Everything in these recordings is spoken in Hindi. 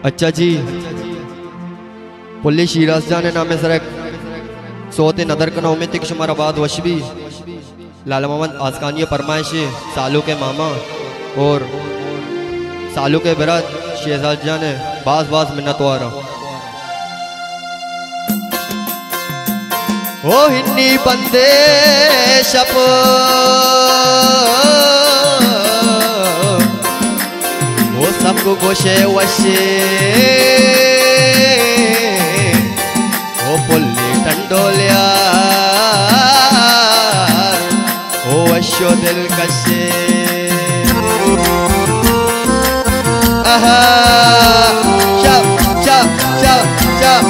अच्छा जी, पुलिस शीराज जाने नामे सरक सोते नदर कना उम्मीद के शुमार आबाद वशबी लाला मोहम्मद आसकानी फरमाइश सालू के मामा और सालू के बरात शहजाद जाने बास बास मिन्नत वारा ओ हिन्नी बंदे शप वो सबको गोशे वशे ओ पुल्ली टंडोलिया ओ वशो दिल कशे आहा चप चप चप चप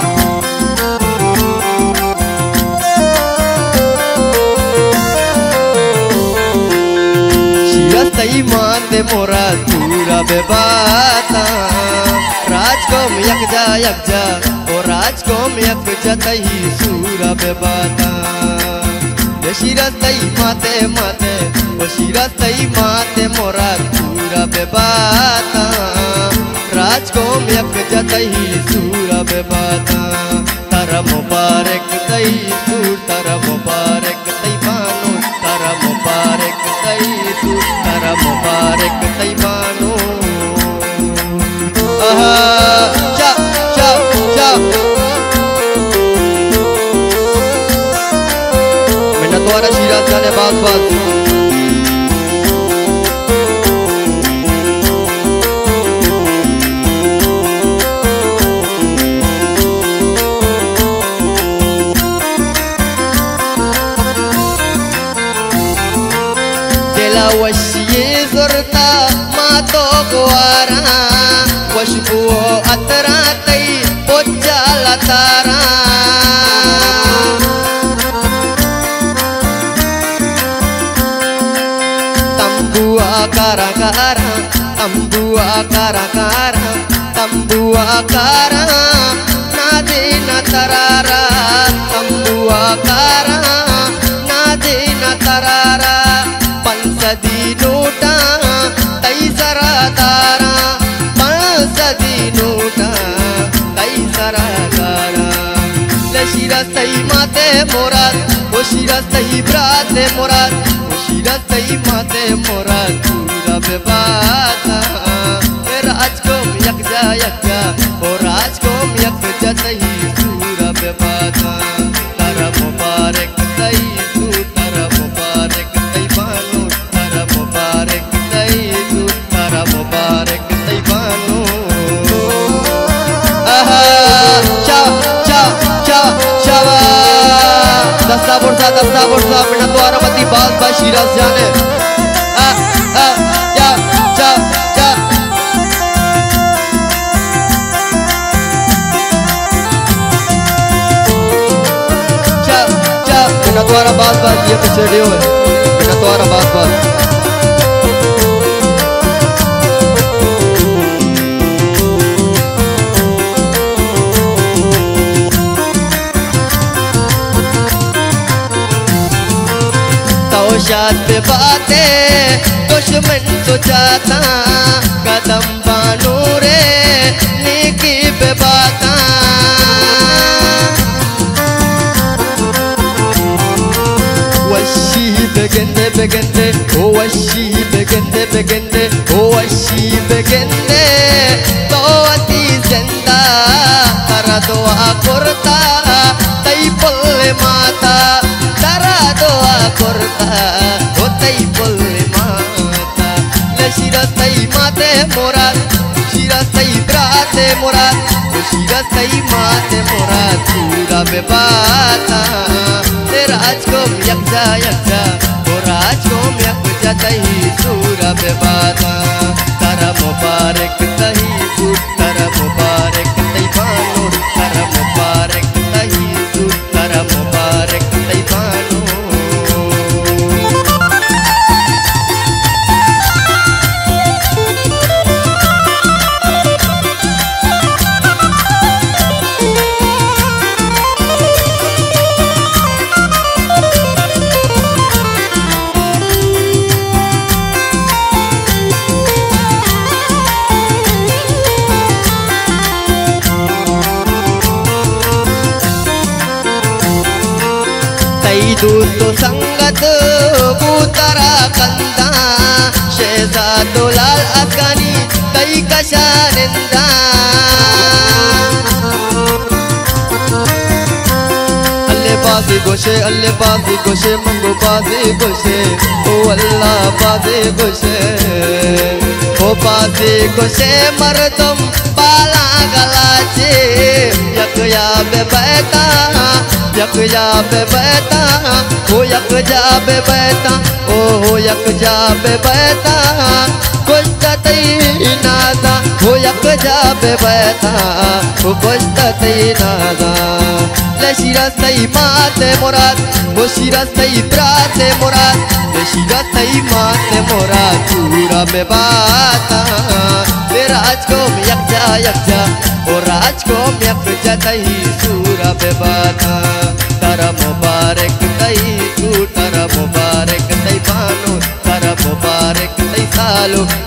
तई माते मोरा पूरा बेबाता राजकोम यकजा यकजा ओ राजकोम यकजा तई सूरा बेबाता शिरा तई माते माते ओ शिरा तई माते मोरा पूरा बेबाता राजकोम यकजा तई सूरा बेबाता तारा मुबारक तई सूर तारा मुबारक तई बानो तारा मुबारक तई सूर तारा मुबारक तई बानो आहा चा चा चा मैंने तुम्हारा शीराज जाने बात बात वशिये ज़ुरता मातो गुआरा वशबू अतरा तई पोचा लतारा तंबुआ कारा कारा तंबुआ कारा कारा तंबुआ कारा नादे न तरारा तंबुआ कारा नादे न तरारा पंसदी नोटा तई सरा तारा पंसदी नोटा तई सरा तारा लशीरा तई माते मोराद वो शीरा तई ब्राते मोराद वो शीरा तई माते मोराद पूरा बेबाता राजकोम यकजा यकजा ओ राजकोम यकजा तई पूरा बेबाता तारा मुबारक तई तू तारा मुबारक तई बानो तारा मुबारक तई तू तारा मुबारक तई बानो आहा चा चा चा चावा दस्ता बुरसा मिनट द्वारा मती बात बा शीराज जाने आ आ चा चा चा चा चा मिनट द्वारा बात ये पीछे डियो है मिनट द्वारा बात शाद पे बातें दुश्मन तो जाता कदम बानू रे नेकी पे बाता वशी बेगंदे बेगंदे ओ वशी बेगंदे बेगंदे ओ वशी बेगंदे तो अति जिंदा तारा दुआ करता तई पल्ले माता तारा दुआ करता ओ तई पल्ले माता लशीरा तई माते मोराद शीरा तई ब्राते मोराद शीरा तई माते मोराद पूरा बेबाता राजकोम यकजा यकजा ओ राजकोम यकजा तई सूरा बेबाता तारा मुबारक तई सूर तारा मुबारक तई बानो तारा मुबारक तई सूर तारा मुबारक तई बानो दोस्तों संगत बूतरा कंदा शेजादो लाल अफगानी कई कशानिंदा अल्ले बाजी गोशे मंगो बाजी गोशे ओ अल्लाह बाजी गोशे ओ बाजी गोशे मर्दम पाला गलाचे यक या बे बैता ओ यक जा बे बैता ओ हो यक जा बे बैता कुछ तई नादा हो यक जा बे बैता ओ कुछ तई नादा लशिरा सई माते मुराद मुशिरा सई प्राते मुराद लशिरा सई माते मुराद पूरा में बाता राज को यकजा और राज को यकजा तई सूरा में बाता तारा मुबारक तई तू तारा मुबारक तई बानो तारा मुबारक तई सालो